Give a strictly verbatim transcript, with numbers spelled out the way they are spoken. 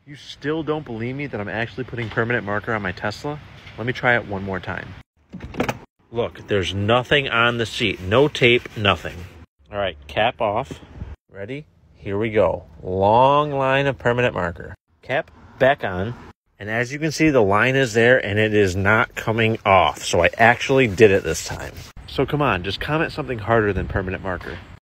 You still don't believe me that I'm actually putting permanent marker on my Tesla? Let me try it one more time. Look, there's nothing on the seat. No tape, nothing. All right, cap off. Ready? Here we go. Long line of permanent marker. Cap back on. And as you can see, the line is there and it is not coming off. So I actually did it this time. So come on, just comment something harder than permanent marker.